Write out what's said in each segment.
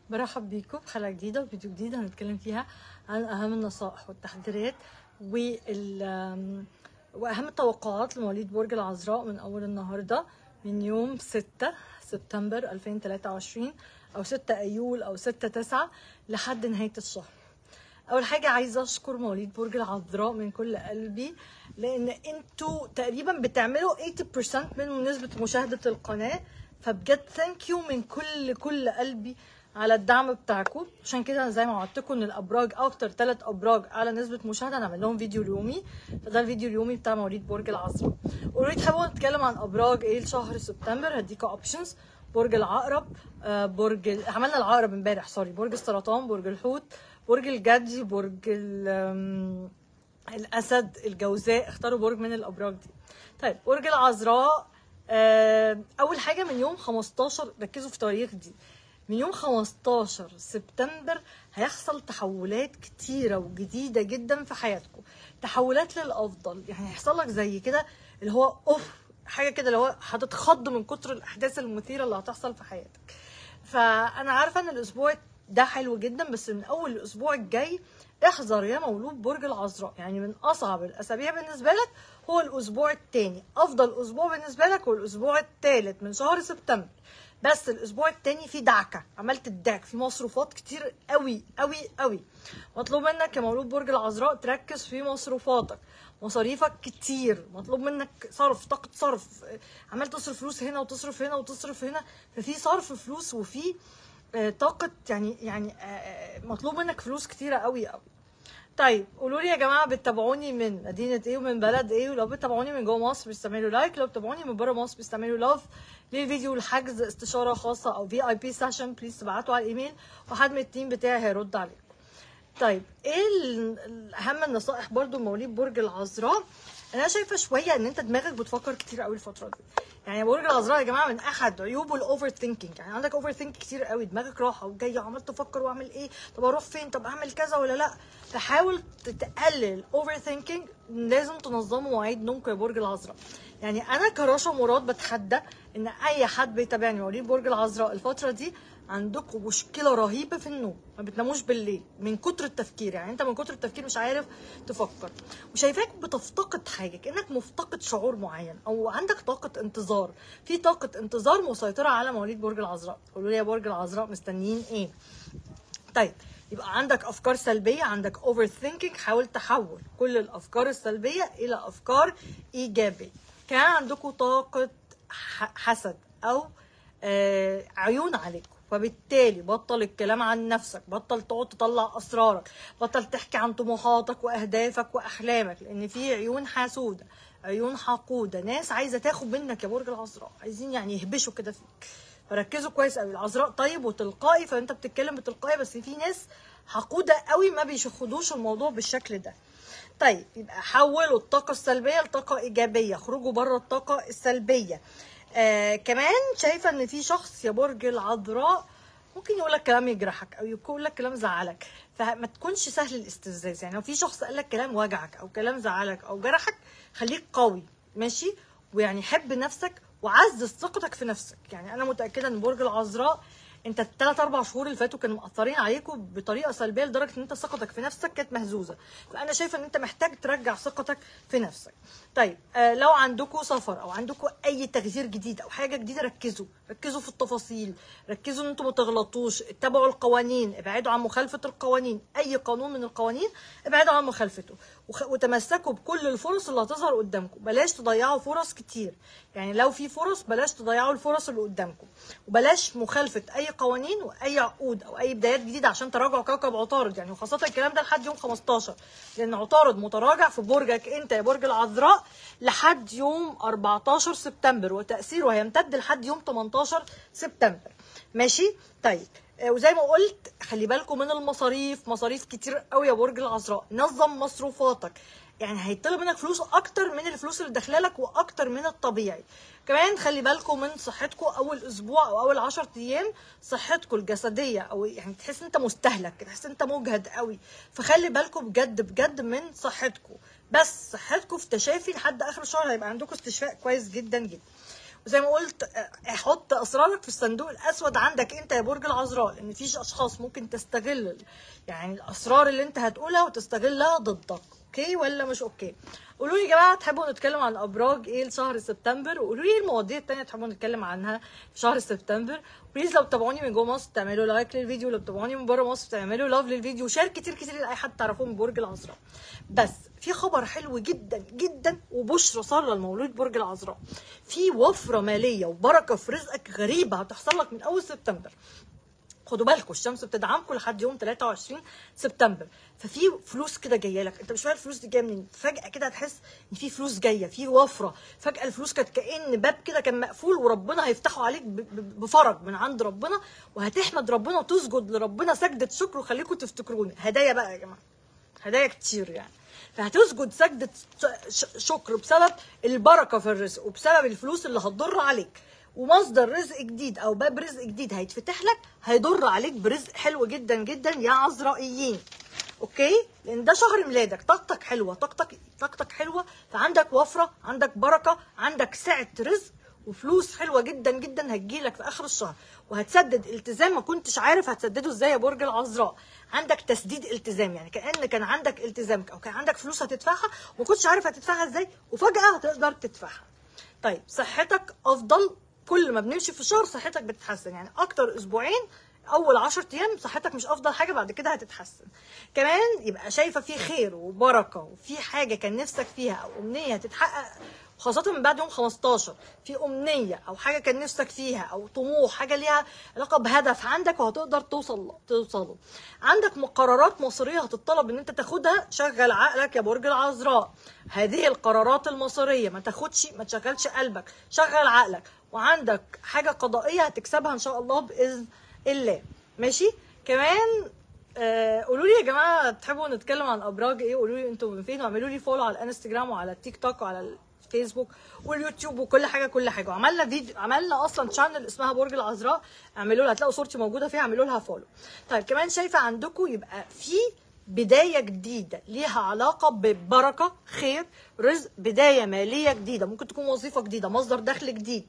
برحب بيكم في حلقة جديدة وفيديو جديد هنتكلم فيها عن أهم النصائح والتحذيرات وأهم التوقعات لمواليد برج العذراء من أول النهاردة من يوم 6 سبتمبر 2023 أو 6 أيول أو 6/9 لحد نهاية الشهر. أول حاجة عايزة أشكر مواليد برج العذراء من كل قلبي، لأن انتوا تقريبا بتعملوا 80% من نسبة مشاهدة القناة، فبجد ثانك يو من كل قلبي على الدعم بتاعكم. عشان كده زي ما وعدتكم ان الابراج اكتر 3 ابراج على نسبه مشاهده هنعمل لهم فيديو يومي، فده الفيديو اليومي بتاع مواليد برج العذراء. اوريدي حابه نتكلم عن ابراج ايه لشهر سبتمبر. هديكوا اوبشنز: برج العقرب، عملنا العقرب امبارح، برج السرطان، برج الحوت، برج الجدي، برج الاسد، الجوزاء. اختاروا برج من الابراج دي. طيب برج العذراء، اول حاجه من يوم 15، ركزوا في التواريخ دي، من يوم 15 سبتمبر هيحصل تحولات كتيرة وجديدة جدا في حياتكم، تحولات للأفضل. يعني هيحصل لك زي كده اللي هو حاجة كده اللي هو هتتخض من كتر الأحداث المثيرة اللي هتحصل في حياتك. فأنا عارفة إن الأسبوع ده حلو جدا، بس من أول الأسبوع الجاي احذر يا مولود برج العذراء. يعني من أصعب الأسابيع بالنسبة لك هو الأسبوع الثاني، أفضل أسبوع بالنسبة لك هو الأسبوع الثالث من شهر سبتمبر. بس الاسبوع التاني في دعكه، عملت الدعك في مصروفات كتير قوي قوي قوي. مطلوب منك يا مولود برج العذراء تركز في مصروفاتك، مصاريفك كتير، مطلوب منك صرف، طاقه صرف، عمال تصرف فلوس هنا وتصرف هنا وتصرف هنا، ففي صرف فلوس وفي طاقه، يعني مطلوب منك فلوس كتيره قوي قوي. طيب قولوا لي يا جماعه، بتتابعوني من مدينه ايه ومن بلد ايه؟ ولو بتتابعوني من جوه مصر بيستعملوا لايك، لو بتتابعوني من بره مصر بيستعملوا لاف. للفيديو الحجز استشاره خاصه او VIP سيشن بليز تبعتوا على الايميل وحد من التيم بتاعي هيرد عليكم. طيب ايه اهم النصائح برضو مواليد برج العذراء؟ انا شايفه شويه ان انت دماغك بتفكر كتير قوي الفتره دي. يعني برج العذراء يا جماعه من احد عيوبه الاوفر ثينكينج، يعني عندك اوفر ثينك كتير قوي، دماغك راحه وجايه وعمال تفكر واعمل ايه، طب اروح فين، طب اعمل كذا ولا لا. فحاول تقلل الاوفر ثينكينج. لازم تنظموا مواعيد نومكم يا برج العذراء. يعني انا كراشة مراد بتحدى ان اي حد بيتابعني مواليد برج العذراء الفتره دي عندكم مشكله رهيبه في النوم، ما بتناموش بالليل من كتر التفكير. يعني انت من كتر التفكير مش عارف تفكر، وشايفاك بتفتقد حاجه، كانك مفتقد شعور معين او عندك طاقه انتظار، في طاقه انتظار مسيطره على مواليد برج العذراء. قولوا لي يا برج العذراء مستنيين ايه؟ طيب يبقى عندك افكار سلبيه، عندك اوفر ثينكينج، حاول تحول كل الافكار السلبيه الى افكار ايجابيه. كان عندكم طاقه حسد او عيون عليكم، فبالتالي بطل الكلام عن نفسك، بطل تقعد تطلع اسرارك، بطل تحكي عن طموحاتك واهدافك واحلامك، لان في عيون حاسوده، عيون حقوده، ناس عايزه تاخد منك يا برج العذراء، عايزين يعني يهبشوا كده فيك. فركزوا كويس قوي. العذراء طيب وتلقائي، فانت بتتكلم بتلقائي، بس في ناس حقوده قوي ما بيشخدوش الموضوع بالشكل ده. طيب يبقى حولوا الطاقه السلبيه لطاقه ايجابيه، خرجوا بره الطاقه السلبيه. كمان شايفه ان في شخص يا برج العذراء ممكن يقول لك كلام يجرحك او يقول لك كلام زعلك، فما تكونش سهل الاستفزاز. يعني لو في شخص قال لك كلام وجعك او كلام زعلك او جرحك، خليك قوي ماشي، ويعني حب نفسك وعزز ثقتك في نفسك. يعني انا متاكده ان برج العذراء انت ال3-4 شهور اللي فاتوا كانوا مأثرين عليكم بطريقه سلبيه لدرجه ان انت ثقتك في نفسك كانت مهزوزه، فانا شايفه ان انت محتاج ترجع ثقتك في نفسك. طيب لو عندكم سفر او عندكم اي تغيير جديد او حاجه جديده، ركزوا في التفاصيل، ركزوا ان انتم ما تغلطوش، اتبعوا القوانين، ابعدوا عن مخالفه القوانين، اي قانون من القوانين ابعدوا عن مخالفته، وتمسكوا بكل الفرص اللي هتظهر قدامكم. بلاش تضيعوا فرص كتير، يعني لو في فرص بلاش تضيعوا الفرص اللي قدامكم، وبلاش مخالفه اي قوانين واي عقود او اي بدايات جديده عشان تراجعوا كوكب عطارد. يعني وخاصه الكلام ده لحد يوم 15، لان عطارد متراجع في برجك انت يا برج العذراء لحد يوم 14 سبتمبر، وتاثيره هيمتد لحد يوم 18 سبتمبر ماشي. طيب وزي ما قلت خلي بالكم من المصاريف، مصاريف كتير قوي يا برج العذراء، نظم مصروفاتك. يعني هيطلب منك فلوس اكتر من الفلوس اللي داخلالك واكتر من الطبيعي. كمان خلي بالكم من صحتكم اول اسبوع او اول 10 ايام، صحتكم الجسديه او يعني تحس انت مستهلك، تحس انت مجهد قوي، فخلي بالكم بجد بجد من صحتكم. بس صحتكم في تشافي لحد اخر الشهر، هيبقى عندكم استشفاء كويس جدا جدا. زي ما قلت حط اسرارك في الصندوق الاسود عندك انت يا برج العذراء، لان في اشخاص ممكن تستغل يعني الاسرار اللي انت هتقولها وتستغلها ضدك. اوكي ولا مش اوكي؟ قولوا لي يا جماعه تحبوا نتكلم عن ابراج ايه لشهر سبتمبر، وقولوا لي المواضيع التانية تحبوا نتكلم عنها في شهر سبتمبر. بليز لو بتابعوني من جوه مصر تعملوا لايك للفيديو، لو بتابعوني من بره مصر تعملوا لاف للفيديو، شير كتير كتير لاي حد تعرفوه من برج العذراء. بس في خبر حلو جدا جدا وبشرى ساره للمولود برج العذراء، في وفره ماليه وبركه في رزقك غريبه هتحصل لك من اول سبتمبر. خدوا بالكم الشمس بتدعمكم لحد يوم 23 سبتمبر، ففي فلوس كده جايه لك، انت مش فاهم الفلوس دي جايه منين، فجاه كده هتحس ان في فلوس جايه، في وفره، فجاه الفلوس كانت كأن باب كده كان مقفول وربنا هيفتحه عليك بفرج من عند ربنا، وهتحمد ربنا وتسجد لربنا سجده شكر. وخليكم تفتكروني هدايا بقى يا جماعه، هدايا كتير يعني، فهتسجد سجده شكر بسبب البركه في الرزق وبسبب الفلوس اللي هتضر عليك، ومصدر رزق جديد او باب رزق جديد هيتفتح لك هيضر عليك برزق حلو جدا جدا يا عذرائيين. اوكي؟ لان ده شهر ميلادك، طاقتك حلوه، طاقتك حلوه، فعندك وفره، عندك بركه، عندك سعه رزق وفلوس حلوه جدا جدا هتجيلك في اخر الشهر، وهتسدد التزام ما كنتش عارف هتسدده ازاي يا برج العذراء. عندك تسديد التزام، يعني كان عندك التزام او كان عندك فلوس هتدفعها وما كنتش عارف هتدفعها ازاي وفجاه هتقدر تدفعها. طيب صحتك افضل، كل ما بنمشي في الشهر صحتك بتتحسن، يعني اكتر اسبوعين اول 10 ايام صحتك مش افضل حاجه، بعد كده هتتحسن. كمان يبقى شايفه في خير وبركه وفي حاجه كان نفسك فيها او امنيه هتتحقق، خاصة من بعد يوم 15 في أمنية أو حاجة كان نفسك فيها أو طموح، حاجة ليها علاقة بهدف عندك وهتقدر توصله. عندك قرارات مصيرية هتطلب إن أنت تاخدها، شغل عقلك يا برج العذراء. هذه القرارات المصيرية ما تشغلش قلبك، شغل عقلك. وعندك حاجة قضائية هتكسبها إن شاء الله بإذن الله. ماشي؟ كمان قولوا لي يا جماعة تحبوا نتكلم عن أبراج إيه؟ قولوا لي أنتوا من فين، واعملوا لي فولو على الانستجرام وعلى التيك توك وعلى فيسبوك واليوتيوب وكل حاجه. وعملنا فيديو، عملنا اصلا شانل اسمها برج العذراء، اعملوا لها، هتلاقوا صورتي موجوده فيها، اعملوا لها فولو. طيب كمان شايفه عندكم يبقى في بدايه جديده ليها علاقه ببركه، خير، رزق، بدايه ماليه جديده، ممكن تكون وظيفه جديده، مصدر دخل جديد.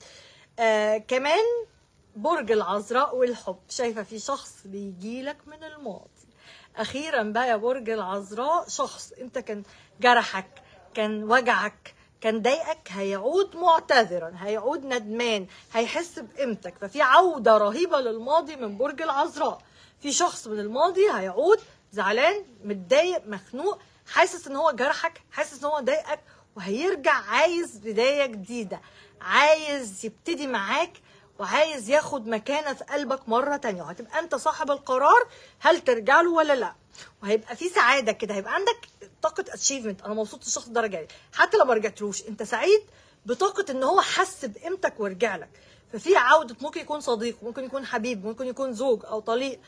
كمان برج العذراء والحب، شايفه في شخص بيجيلك من الماضي. اخيرا بقى يا برج العذراء، شخص انت كان جرحك، كان وجعك، كان ضايقك، هيعود معتذرا، هيعود ندمان، هيحس بقيمتك. ففي عودة رهيبة للماضي من برج العذراء. في شخص من الماضي هيعود زعلان، متضايق، مخنوق، حاسس ان هو جرحك، حاسس ان هو ضايقك، وهيرجع عايز بداية جديدة، عايز يبتدي معاك وعايز ياخد مكانة في قلبك مرة تانية، وهتبقى انت صاحب القرار هل ترجع له ولا لا. وهيبقى في سعاده كده، هيبقى عندك طاقه اتشيفمنت، انا مبسوط الشخص ده رجع لي، حتى لو ما رجعتلوش انت سعيد بطاقه ان هو حس بقيمتك ورجع لك. ففي عوده، ممكن يكون صديق، ممكن يكون حبيب، ممكن يكون زوج او طليق،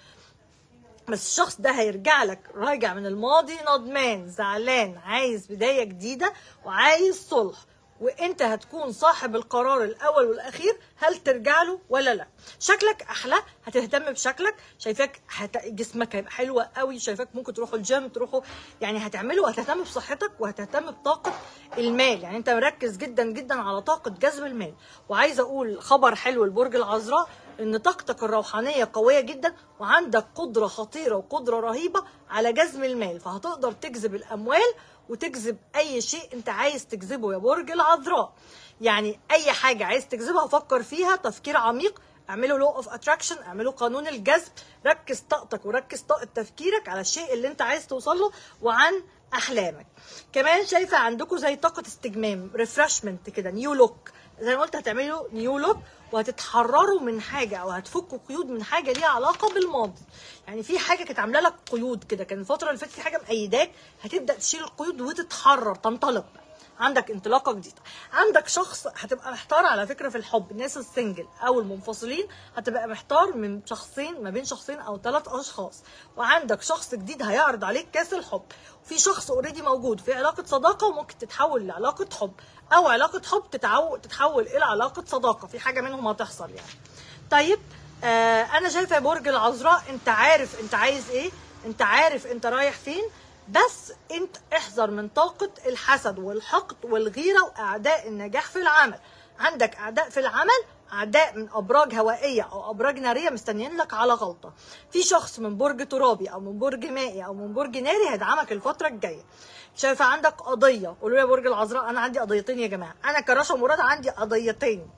بس الشخص ده هيرجع لك راجع من الماضي ندمان، زعلان، عايز بدايه جديده وعايز صلح، وانت هتكون صاحب القرار الاول والاخير هل ترجع له ولا لا. شكلك احلى، هتهتم بشكلك، شايفاك جسمك هيبقى حلو قوي، شايفاك ممكن تروحوا الجيم، تروحوا يعني هتعملوا، هتهتم بصحتك وهتهتم بطاقه المال، يعني انت مركز جدا جدا على طاقه جذب المال. وعايزه اقول خبر حلو لبرج العذراء، ان طاقتك الروحانيه قويه جدا، وعندك قدره خطيره وقدره رهيبه على جذب المال، فهتقدر تجذب الاموال وتجذب اي شيء انت عايز تجذبه يا برج العذراء. يعني اي حاجه عايز تجذبها فكر فيها تفكير عميق، اعملوا لو اوف اتراكشن، اعملوا قانون الجذب، ركز طاقتك وركز طاقه تفكيرك على الشيء اللي انت عايز توصل له وعن احلامك. كمان شايفه عندكم زي طاقه استجمام، ريفرشمنت كده، نيو لوك، زي ما قلت هتعملوا نيو لوك وهتتحرروا من حاجه او هتفكوا قيود من حاجه ليها علاقه بالماضي. يعني في حاجه كانت عامله لك قيود كده، كان الفتره اللي فاتت في حاجه مقيداك، هتبدا تشيل القيود وتتحرر، تنطلق، عندك انطلاقه جديده. عندك شخص هتبقى محتار على فكره في الحب، الناس السنجل او المنفصلين هتبقى محتار من شخصين، ما بين شخصين او 3 اشخاص، وعندك شخص جديد هيعرض عليك كاس الحب. وفي شخص اوريدي موجود في علاقه صداقه وممكن تتحول لعلاقه حب، او علاقه حب تتحول الى علاقه صداقه، في حاجه منهم هتحصل يعني. طيب انا شايفه يا برج العذراء انت عارف انت عايز ايه، انت عارف انت رايح فين، بس انت احذر من طاقة الحسد والحقد والغيرة واعداء النجاح في العمل. عندك اعداء في العمل، اعداء من ابراج هوائيه او ابراج ناريه مستنيين لك على غلطه. في شخص من برج ترابي او من برج مائي او من برج ناري هيدعمك الفتره الجايه. شايفه عندك قضيه، قولوا لي يا برج العذراء انا عندي قضيتين يا جماعه، انا كرشا مراد عندي قضيتين.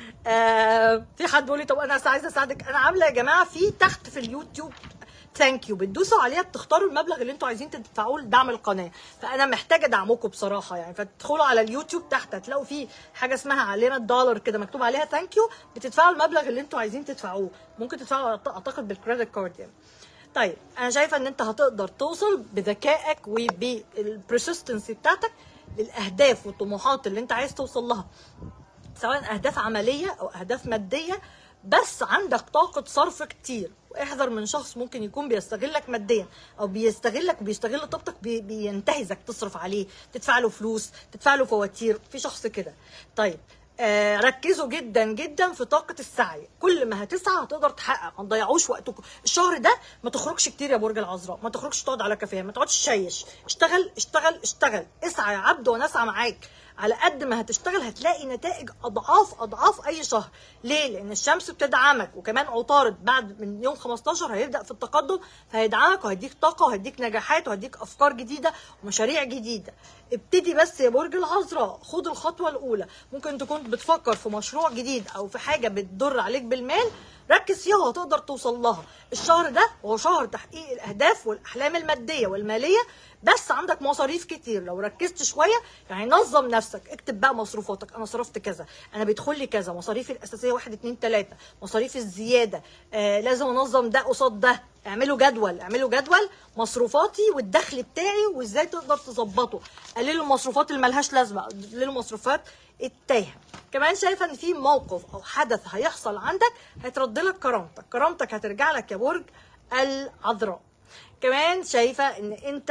في حد بيقول لي طب انا عايزه اساعدك، انا عامله يا جماعه في تحت في اليوتيوب ثانك يو، بتدوسوا عليها بتختاروا المبلغ اللي انتوا عايزين تدفعوه لدعم القناه، فانا محتاجه دعمكم بصراحه يعني. فتدخلوا على اليوتيوب تحت هتلاقوا في حاجه اسمها علينا الدولار كده مكتوب عليها ثانك يو، بتدفعوا المبلغ اللي انتوا عايزين تدفعوه، ممكن تدفعوا اعتقد بالكريدت كارد يعني. طيب انا شايفه ان انت هتقدر توصل بذكائك وبالبرسستنسي بتاعتك للاهداف والطموحات اللي انت عايز توصل لها، سواء اهداف عمليه او اهداف ماديه، بس عندك طاقه صرف كتير. واحذر من شخص ممكن يكون بيستغلك ماديا او بيستغلك وبيستغل طاقتك، بينتهزك، تصرف عليه، تدفع له فلوس، تدفع له فواتير، في شخص كده. طيب ركزوا جدا جدا في طاقه السعي، كل ما هتسعى هتقدر تحقق، ما تضيعوش وقتكم. الشهر ده ما تخرجش كتير يا برج العذراء، ما تخرجش تقعد على كافيه، ما تقعدش تشيش، اشتغل اشتغل اشتغل، اسعى يا عبد وانا اسعى معاك. على قد ما هتشتغل هتلاقي نتائج اضعاف اضعاف اي شهر. ليه؟ لان الشمس بتدعمك، وكمان عطارد بعد من يوم 15 هيبدا في التقدم، فهيدعمك وهيديك طاقه وهيديك نجاحات وهيديك افكار جديده ومشاريع جديده. ابتدي بس يا برج العذراء، خد الخطوه الاولى. ممكن تكون بتفكر في مشروع جديد او في حاجه بتضر عليك بالمال، ركز فيها وهتقدر توصل لها. الشهر ده هو شهر تحقيق الاهداف والاحلام الماديه والماليه، بس عندك مصاريف كتير. لو ركزت شويه يعني نظم نفسك، اكتب بقى مصروفاتك، انا صرفت كذا، انا بيدخل لي كذا، مصاريفي الاساسيه 1 2 3، مصاريف الزياده لازم انظم ده قصاد ده. اعملوا جدول، اعملوا جدول مصروفاتي والدخل بتاعي وازاي تقدر تظبطه. قللوا المصروفات اللي ملهاش لازمه، قللوا المصروفات التايهه. كمان شايفه ان في موقف او حدث هيحصل عندك هيترد لك كرامتك، كرامتك هترجع لك يا برج العذراء. كمان شايفه ان انت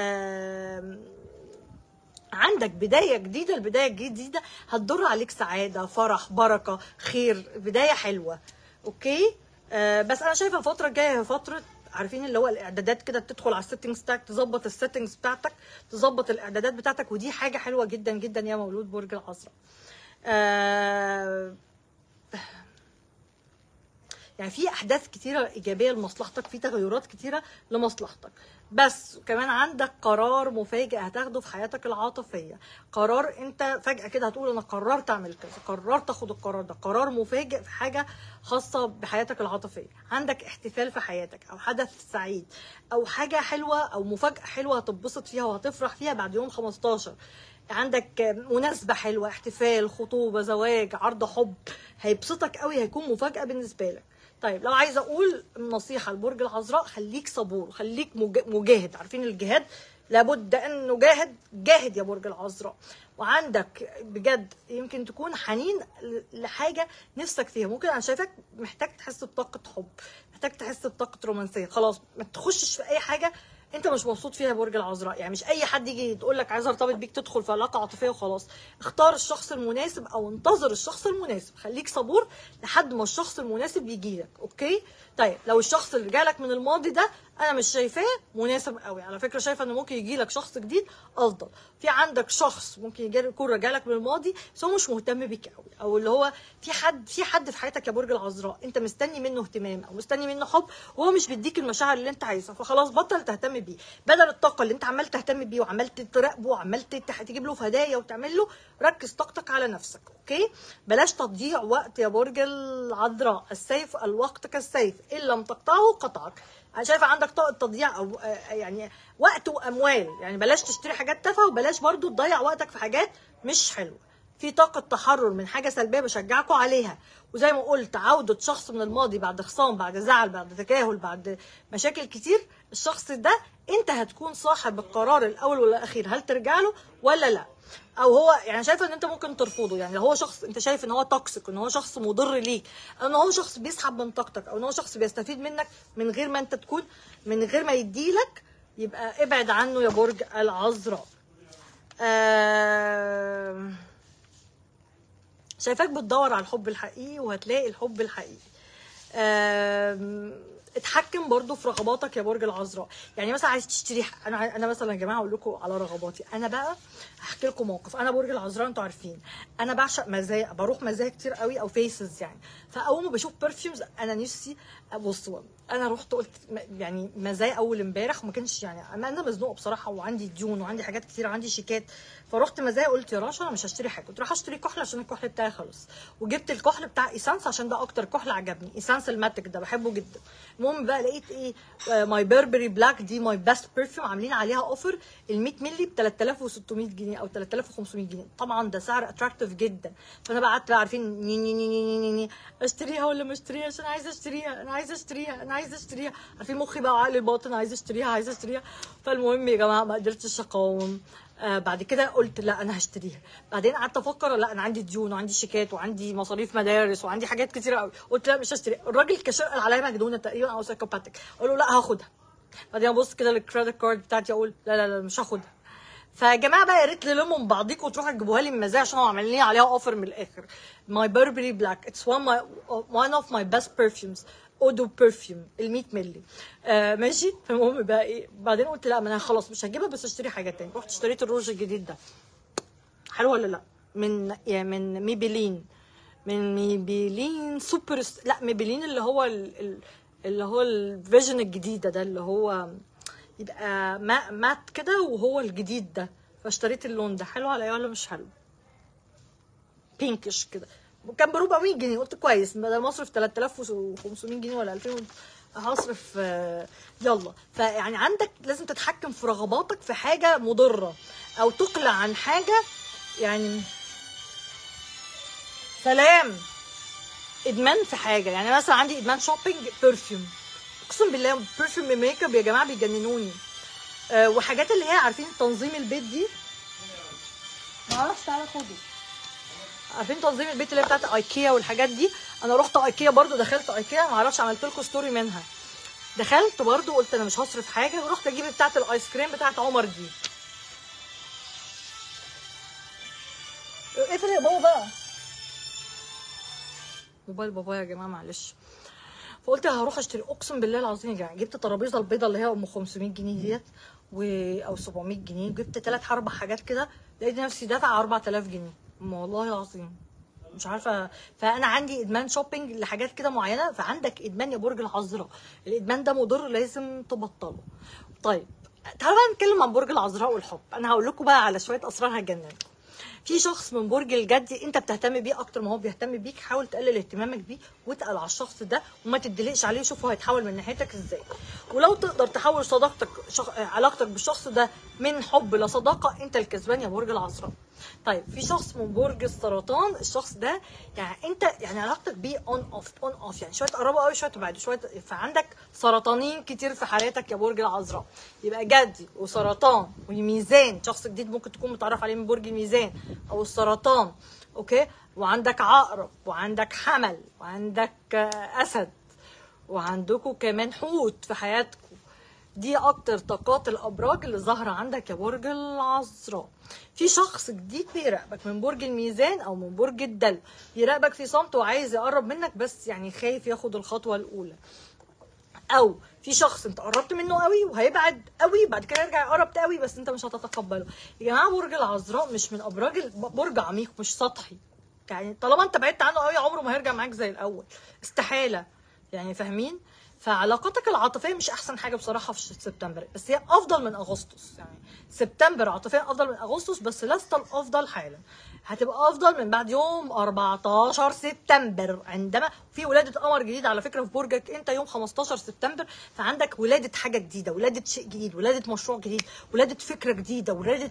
عندك بدايه جديده، البدايه الجديده هتدر عليك سعاده، فرح، بركه، خير، بدايه حلوه. اوكي بس انا شايفه الفتره الجايه هي فتره، عارفين اللي هو الاعدادات كده، تدخل على السيتنجز بتاعك، تظبط السيتنجز بتاعتك، تظبط الاعدادات بتاعتك، ودي حاجه حلوه جدا جدا يا مولود برج العذراء. يعني في احداث كتيره ايجابيه لمصلحتك، في تغيرات كتيره لمصلحتك، بس كمان عندك قرار مفاجئ هتاخده في حياتك العاطفيه. قرار انت فجاه كده هتقول انا قررت اعمل كذا، قررت اخد القرار ده، قرار مفاجئ في حاجه خاصه بحياتك العاطفيه. عندك احتفال في حياتك او حدث سعيد او حاجه حلوه او مفاجاه حلوه هتتبسط فيها وهتفرح فيها بعد يوم 15. عندك مناسبة حلوة، احتفال، خطوبة، زواج، عرض حب، هيبسطك قوي، هيكون مفاجأة بالنسبة لك. طيب لو عايزة اقول نصيحة لبرج العذراء، خليك صبور، خليك مجاهد. عارفين الجهاد؟ لابد ان نجاهد، جاهد يا برج العذراء. وعندك بجد يمكن تكون حنين لحاجة نفسك فيها، ممكن انا شايفك محتاج تحس بطاقة حب، محتاج تحس بطاقة رومانسية. خلاص ما تخشش في اي حاجة انت مش مبسوط فيها يا برج العذراء، يعني مش اي حد يجي تقول لك عايز ارتبط بيك تدخل في علاقه عاطفيه وخلاص. اختار الشخص المناسب او انتظر الشخص المناسب، خليك صبور لحد ما الشخص المناسب يجي لك. اوكي طيب لو الشخص اللي جالك من الماضي ده انا مش شايفاه مناسب قوي، على فكره شايفه ان ممكن يجي لك شخص جديد افضل. في عندك شخص ممكن يكون رجالك من الماضي بس هو مش مهتم بيك قوي، او اللي هو في حد في حياتك يا برج العذراء انت مستني منه اهتمام او مستني منه حب وهو مش بيديك المشاعر اللي انت عايزها، فخلاص بطل تهتم بيه. بدل الطاقه اللي انت عمال تهتم بيه وعمال تراقبه وعمال تجيب له في هدايا وتعمل له، ركز طاقتك على نفسك. اوكي بلاش تضييع وقت يا برج العذراء، السيف الوقت كالسيف ان لم تقطعه قطعك. انا شايفه عندك طاقه تضييع او يعني وقت واموال، يعني بلاش تشتري حاجات تافهه وبلاش برضو تضيع وقتك في حاجات مش حلوه. في طاقه تحرر من حاجه سلبيه بشجعكم عليها، وزي ما قلت عوده شخص من الماضي بعد خصام، بعد زعل، بعد تجاهل، بعد مشاكل كتير، الشخص ده انت هتكون صاحب القرار الاول والاخير، هل ترجع له ولا لا. او هو يعني شايفه ان انت ممكن ترفضه، يعني لو هو شخص انت شايف ان هو توكسيك، ان هو شخص مضر ليك، او ان هو شخص بيسحب من طاقتك، او ان هو شخص بيستفيد منك من غير ما انت تكون، من غير ما يديلك، يبقى ابعد عنه يا برج العذراء. شايفاك بتدور على الحب الحقيقي وهتلاقي الحب الحقيقي. اتحكم برضو في رغباتك يا برج العذراء. يعني مثلا عايز تشتري، انا مثلا يا جماعه اقول لكم على رغباتي. انا بقى هحكي لكم موقف. انا برج العذراء انتوا عارفين انا بعشق مزايا، بروح مزايا كتير قوي او فيسز يعني. فاول ما بشوف برفيومز انا نفسي ابص. انا رحت قلت يعني مزايا اول امبارح وما كانش يعني انا مزنوقه بصراحه وعندي ديون وعندي حاجات كتير وعندي شيكات. فرحت مزايا قلت يا رشا انا مش هشتري حاجه، قلت راح اشتري كحل عشان الكحل بتاعي خلص. وجبت الكحل بتاع ايسانس عشان ده اكتر كحل عجبني، ايسانس الماتيك ده بحبه جدا. المهم بقى لقيت ايه، ماي بيربري بلاك دي ماي بيست برفيوم عاملين عليها اوفر ال 100 مللي ب 3600 جنيه او 3500 جنيه. طبعا ده سعر اتراكتيف جدا. فانا بقى قعدت بقى عارفين ني ني ني ني ني ني اشتريها ولا ما اشتريهاش، انا عايزه اشتريها انا عايزه اشتريها انا عايزه اشتريها. عارفين مخي بقى وعقلي الباطن عايزه اشتريها عايزه اشتريها. فالمهم يا جماعه ما قدرتش اقاوم. بعد كده قلت لا انا هشتريها. بعدين قعدت افكر لا انا عندي ديون وعندي شيكات وعندي مصاريف مدارس وعندي حاجات كتيره قوي. قلت لا مش هشتري. الراجل الكاشير قال عليا مجنونه تقريبا او سايكوباتيك. اقول له لا هاخدها. بعدين ابص كده للكريدت كارد بتاعتي اقول لا لا لا مش هاخدها. فيا جماعه بقى يا ريت تلموا من بعضيكم وتروحوا تجيبوها لي من مزايا عشان هو عامل لي عليها اوفر من الاخر. ماي بيربري بلاك اتس one of my best perfumes اودو برفيوم ال 100 مللي. ماشي. فالمهم بقى ايه، بعدين قلت لا ما انا خلاص مش هجيبها بس اشتري حاجه تاني. رحت اشتريت الروج الجديد ده. حلو ولا لا؟ من ميبلين. من ميبلين سوبر لا ميبلين اللي هو اللي هو الفيجن الجديده ده اللي هو يبقى مات كده وهو الجديد ده. فاشتريت اللون ده. حلو عليا ولا مش حلو؟ بينكش كده. كان ب 400 جنيه. قلت كويس بدل ما اصرف 3500 جنيه ولا 2000 هصرف يلا. فيعني عندك لازم تتحكم في رغباتك في حاجه مضره او تقلع عن حاجه يعني. سلام. ادمان في حاجه يعني مثلا عندي ادمان شوبينج برفيوم. اقسم بالله برفيوم ميك اب يا جماعه بيجننوني. وحاجات اللي هي عارفين تنظيم البيت دي. معرفش تعالى خده. عارفين تنظيم البيت اللي هي بتاعت ايكيا والحاجات دي. انا رحت ايكيا برضو، دخلت ايكيا معرفش عملت لكم ستوري منها. دخلت برضو قلت انا مش هصرف حاجه ورحت اجيب بتاعت الايس كريم بتاعت عمر دي. اقفل يا بابا بقى. موبايل بابايا يا جماعه معلش. فقلت هروح اشتري. اقسم بالله العظيم يا جماعه جبت ترابيزه البيضه اللي هي ام 500 جنيه ديت او 700 جنيه. جبت 3 4 حاجات كده لقيت نفسي دافعه 4000 جنيه والله العظيم مش عارفه. فانا عندي ادمان شوبينج لحاجات كده معينه. فعندك ادمان يا برج العذراء، الادمان ده مضر لازم تبطله. طيب تعالوا بقى نتكلم عن برج العذراء والحب. انا هقول لكم بقى على شويه اسرار هتجننكم. في شخص من برج الجدي انت بتهتم بيه اكتر ما هو بيهتم بيك. حاول تقلل اهتمامك بيه واتقل على الشخص ده وما تدلقش عليه. شوف هو هيتحول من ناحيتك ازاي. ولو تقدر تحول صداقتك علاقتك بالشخص ده من حب لصداقه انت الكسبان يا برج العذراء. طيب في شخص من برج السرطان. الشخص ده يعني انت يعني علاقتك بيه اون اوف يعني شويه تقربوا قوي شويه تبعدوا شويه. فعندك سرطانين كتير في حياتك يا برج العذراء. يبقى جدي وسرطان وميزان. شخص جديد ممكن تكون متعرف عليه من برج الميزان او السرطان. اوكي. وعندك عقرب وعندك حمل وعندك اسد وعندكم كمان حوت في حياتكم. دي اكتر طاقات الابراج اللي ظاهره عندك يا برج العذراء. في شخص جديد بيراقبك من برج الميزان او من برج الدلو. يراقبك في صمت وعايز يقرب منك بس يعني خايف ياخد الخطوه الاولى. او في شخص انت قربت منه قوي وهيبعد قوي بعد كده يرجع يقرب قوي بس انت مش هتتقبله. يا جماعه برج العذراء مش من ابراج برج عميق مش سطحي. يعني طالما انت بعدت عنه قوي عمره ما هيرجع معاك زي الاول. استحاله. يعني فاهمين. فعلاقتك العاطفيه مش احسن حاجه بصراحه في سبتمبر بس هي افضل من اغسطس. يعني سبتمبر عاطفيا افضل من اغسطس بس لست الافضل حالا. هتبقى افضل من بعد يوم 14 سبتمبر عندما في ولاده قمر جديد على فكره في برجك انت يوم 15 سبتمبر. فعندك ولاده حاجه جديده، ولاده شيء جديد، ولاده مشروع جديد، ولاده فكره جديده، ولاده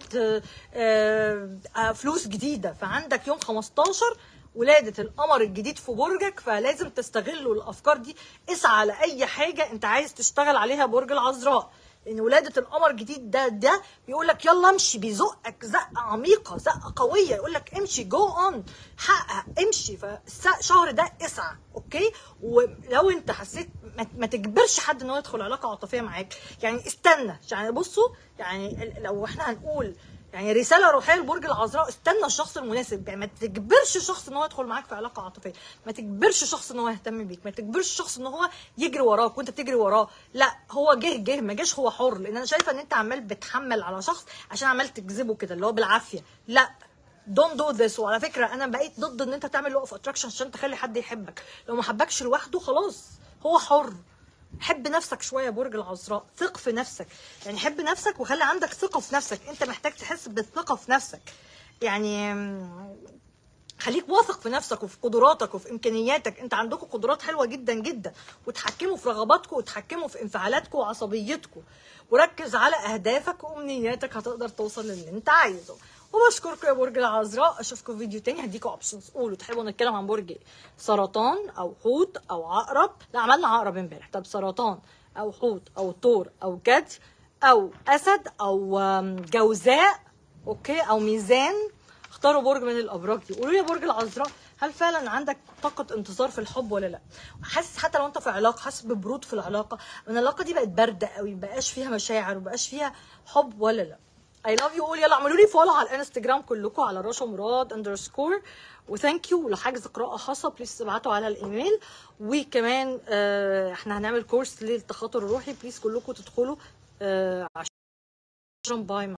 فلوس جديده. فعندك يوم 15 ولادة القمر الجديد في برجك. فلازم تستغلوا الافكار دي. اسعى على اي حاجه انت عايز تشتغل عليها برج العذراء. لان ولاده القمر الجديد ده بيقول لك يلا امشي. بيزقك زقه عميقه زقه قويه. يقول لك امشي جو اون حقق امشي. فالشهر ده اسعى. اوكي. ولو انت حسيت ما تجبرش حد ان هو يدخل علاقه عاطفيه معاك. يعني استنى. يعني بصوا يعني لو احنا هنقول يعني رساله روحيه لبرج العذراء، استنى الشخص المناسب. يعني ما تجبرش شخص ان هو يدخل معاك في علاقه عاطفيه، ما تجبرش شخص ان هو يهتم بيك، ما تجبرش شخص ان هو يجري وراك وانت بتجري وراه. لا، هو جه ما جاش هو حر. لان انا شايفه ان انت عمال بتحمل على شخص عشان عمال تجذبه كده اللي هو بالعافيه. لا، دونت دو ذس. وعلى فكره انا بقيت ضد ان انت تعمل لو اوف اتراكشن عشان تخلي حد يحبك. لو ما حبكش لوحده خلاص هو حر. حب نفسك شويه يا برج العذراء، ثق في نفسك. يعني حب نفسك وخلي عندك ثقه في نفسك. انت محتاج تحس بالثقه في نفسك. يعني خليك واثق في نفسك وفي قدراتك وفي امكانياتك. انت عندكم قدرات حلوه جدا جدا، وتحكموا في رغباتكم وتحكموا في انفعالاتكم وعصبيتكم، وركز على اهدافك وامنياتك، هتقدر توصل للي انت عايزه. وبشكركم يا برج العذراء. اشوفكم في فيديو تاني هديكم اوبشنز. قولوا تحبوا نتكلم عن برج ايه؟ سرطان او حوت او عقرب؟ لا، عملنا عقرب امبارح. طب سرطان او حوت او ثور او جدي او اسد او جوزاء، اوكي، او ميزان. اختاروا برج من الابراج دي. قولوا لي يا برج العذراء، هل فعلا عندك طاقه انتظار في الحب ولا لا؟ حاسس حتى لو انت في علاقه حاسس ببرود في العلاقه، ان العلاقه دي بقت بارده قوي، مبقاش فيها مشاعر ومبقاش فيها حب ولا لا؟ اي لاف يو. قول يلا اعملوا لي فولو على الانستجرام كلكم على رشا مراد _ وثانك يو. ولو حجز قراءه خاصه بليز ابعتوا على الايميل. وكمان احنا هنعمل كورس للتخاطر الروحي، بليز كلكم تدخلوا عشان باي.